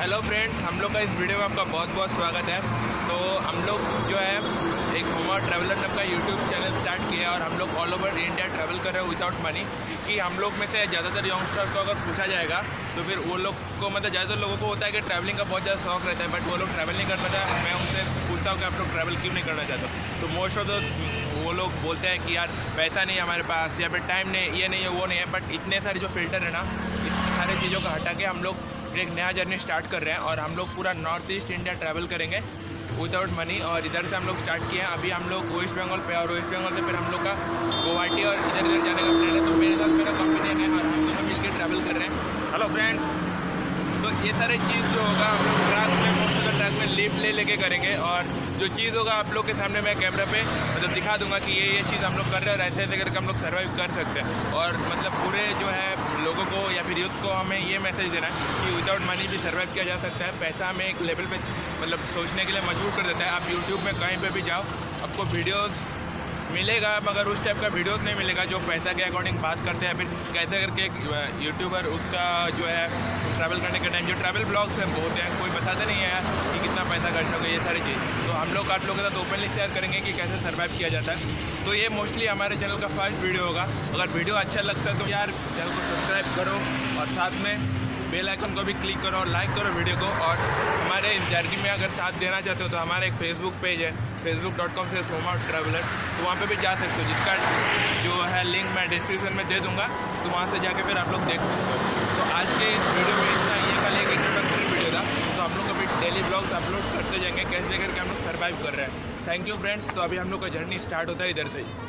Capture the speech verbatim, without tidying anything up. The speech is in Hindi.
हेलो फ्रेंड्स, हम लोग का इस वीडियो में आपका बहुत बहुत स्वागत है। तो हम लोग जो है एक मोवेआउट ट्रैवलर नाम का यूट्यूब चैनल स्टार्ट किया और हम लोग ऑल ओवर इंडिया ट्रैवल कर रहे हैं विदाउट मनी। कि हम लोग में से ज़्यादातर यंगस्टर को अगर पूछा जाएगा तो फिर वो लोग को मतलब ज़्यादातर लोगों को होता है कि ट्रैवलिंग का बहुत ज़्यादा शौक रहता है, बट वो लोग ट्रैवल नहीं करना चाहते। मैं उनसे पूछता हूँ कि आप लोग ट्रैवल क्यों नहीं करना चाहते हो, तो मोस्ट ऑफ द वो लोग बोलते हैं कि यार पैसा नहीं है हमारे पास, या फिर टाइम नहीं, ये नहीं है, वो नहीं है। बट इतने सारे जो फिल्टर है ना, इस सारे चीज़ों को हटा के हम लोग एक नया जर्नी स्टार्ट कर रहे हैं और हम लोग पूरा नॉर्थ ईस्ट इंडिया ट्रैवल करेंगे विदाउट मनी। और इधर से हम लोग स्टार्ट किए हैं। अभी हम लोग वेस्ट बंगाल पे और वेस्ट बंगाल से फिर हम लोग का गुवाहाटी और इधर इधर जाने का प्लान है। तो मेरे साथ मेरा कंपनी है और हम दोनों मिलकर ट्रैवल कर रहे हैं। हेलो फ्रेंड्स, तो ये सारे चीज़ जो होगा हम लोग ट्रैक में मोस्ट ऑफ द ट्रैक में लिप ले लेके करेंगे। और जो चीज़ होगा आप लोग के सामने मैं कैमरा पे मतलब दिखा दूंगा कि ये ये चीज़ हम लोग कर रहे हैं और ऐसे ऐसे करके हम लोग सर्वाइव कर सकते हैं। और मतलब पूरे जो है लोगों को या फिर यूथ को हमें ये मैसेज देना है कि विदाउट मनी भी सर्वाइव किया जा सकता है। पैसा हमें एक लेवल पे मतलब सोचने के लिए मजबूर कर देता है। आप यूट्यूब में कहीं पे भी जाओ, आपको वीडियोस मिलेगा, मगर उस टाइप का वीडियोस नहीं मिलेगा जो पैसा के अकॉर्डिंग बात करते हैं। फिर कैसे करके एक यूट्यूबर उसका जो है ट्रैवल करने के टाइम जो ट्रैवल ब्लॉग्स हैं बहुत हैं, कोई बताते नहीं है यार कि कितना पैसा खर्च होगा, ये सारी चीज़। तो हम लोग आप लोगों के साथ ओपनली शेयर करेंगे कि कैसे सर्वाइव किया जाता है। तो ये मोस्टली हमारे चैनल का फर्स्ट वीडियो होगा। अगर वीडियो अच्छा लगता है तो यार चैनल को सब्सक्राइब करो और साथ में बेल आइकन को भी क्लिक करो और लाइक करो वीडियो को। और हमारे इस जर्नी में अगर साथ देना चाहते हो तो हमारा एक फेसबुक पेज है, फेसबुक डॉट कॉम से मोवेआउट ट्रैवलर, तो वहाँ पे भी जा सकते हो, जिसका जो है लिंक मैं डिस्क्रिप्शन में दे दूँगा। तो वहाँ से जाके फिर आप लोग देख सकते हो। तो आज के इस वीडियो में इतना, ये खाली एक इंट्रोडक्टरी वीडियो था। तो हम लोग अभी डेली ब्लॉग्स अपलोड करते जाएंगे कैसे करके हम लोग सर्वाइव कर रहे हैं। Thank you friends. तो अभी हम लोग का जर्नी स्टार्ट होता है इधर से ही।